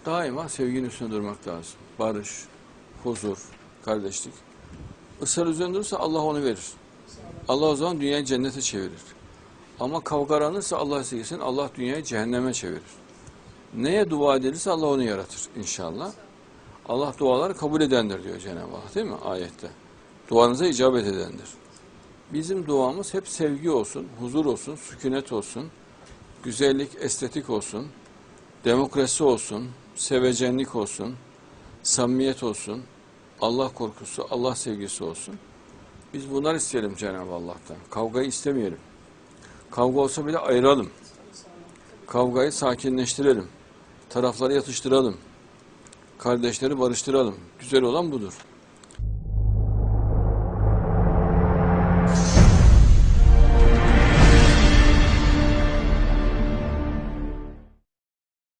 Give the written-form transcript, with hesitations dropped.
Daima sevginin üstüne durmak lazım. Barış, huzur, kardeşlik. Israr üzerinde durursa Allah onu verir. Allah o zaman dünyayı cennete çevirir. Ama kavga aranırsa Allah sevgilsin, Allah dünyayı cehenneme çevirir. Neye dua edilirse Allah onu yaratır inşallah. Allah duaları kabul edendir diyor Cenab-ı Hak, değil mi ayette? Duanıza icabet edendir. Bizim duamız hep sevgi olsun, huzur olsun, sükunet olsun, güzellik, estetik olsun, demokrasi olsun, sevecenlik olsun, samimiyet olsun, Allah korkusu, Allah sevgisi olsun. Biz bunlar isteyelim Cenab-ı Allah'tan. Kavgayı istemeyelim. Kavga olsa bile ayıralım. Kavgayı sakinleştirelim. Tarafları yatıştıralım. Kardeşleri barıştıralım. Güzel olan budur.